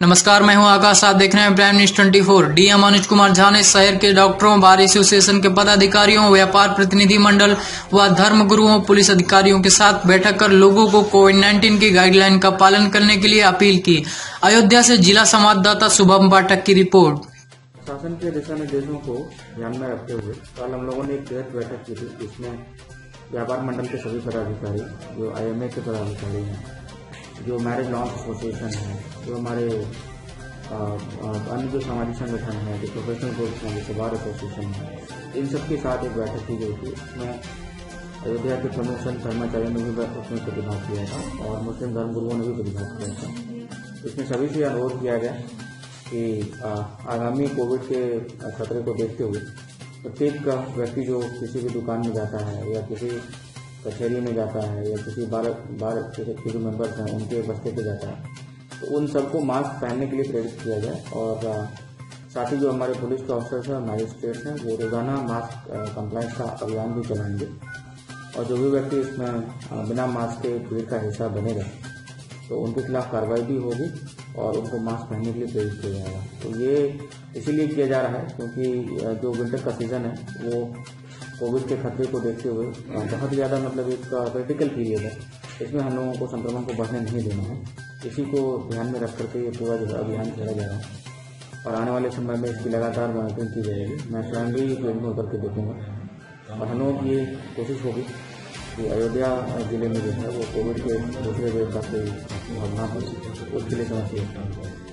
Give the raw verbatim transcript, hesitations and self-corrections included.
नमस्कार, मैं हूं आकाश। आप देख रहे हैं प्राइम न्यूज चौबीस। डीएम अनुज कुमार झा ने शहर के डॉक्टरों, बार एसोसिएशन के पदाधिकारियों, व्यापार प्रतिनिधि मंडल व धर्म गुरुओं, पुलिस अधिकारियों के साथ बैठक कर लोगों को कोविड उन्नीस की गाइडलाइन का पालन करने के लिए अपील की। अयोध्या से जिला संवाददाता शुभम पाठक की रिपोर्ट। शासन के दिशा निर्देशों को ध्यान में रखते हुए कल हम लोगों ने एक बृहद बैठक की थी, जिसमें व्यापार मंडल के सभी पदाधिकारी, जो आईएमए के पदाधिकारी हैं, जो मैरिज लॉन्च एसोसिएशन है, जो हमारे अन्य जो सामाजिक संगठन है, जो प्रोफेशनल ग्रुप्स हैं, जैसे बार एसोसिएशन है, इन सब के साथ एक बैठक की गई थी। इसमें अयोध्या के प्रमुख संत धर्माचार्यों ने भी उसमें प्रतिभाग किया था और मुस्लिम धर्म गुरुओं ने भी प्रतिभाग किया था। इसमें सभी से अनुरोध किया गया कि आगामी कोविड के खतरे को देखते हुए प्रत्येक व्यक्ति जो किसी भी दुकान में जाता है या किसी कचहरी में जाता है या किसी बार बार के जो मेंबर्स हैं उनके बस्ते पे जाता है, तो उन सबको मास्क पहनने के लिए प्रेरित किया जाए। और साथ ही जो हमारे पुलिस के ऑफिसर्स हैं, मैजिस्ट्रेट्स हैं, वो रोजाना मास्क कंप्लाइंस का अभियान भी चलाएंगे और जो भी व्यक्ति इसमें बिना मास्क के भीड़ का हिस्सा बनेगा तो उनके खिलाफ कार्रवाई भी होगी और उनको मास्क पहनने के लिए प्रेरित किया जाएगा। तो ये इसीलिए किया जा रहा है क्योंकि जो विंटर का सीज़न है वो कोविड के खतरे को देखते हुए बहुत ज़्यादा मतलब एक क्रिटिकल पीरियड है। इसमें हम लोगों को संक्रमण को बढ़ने नहीं देना है। इसी को ध्यान में रख करके ये पूरा जो अभियान चला जा रहा है और आने वाले समय में इसकी लगातार मॉनिटरिंग की जाएगी। मैं स्वयं भी फील्ड में उतर के देखूँगा और हम लोगों की ये कोशिश होगी कि अयोध्या जिले में जो है वो कोविड के दूसरे वेव का कोई भावना हो, उसके लिए समझिए।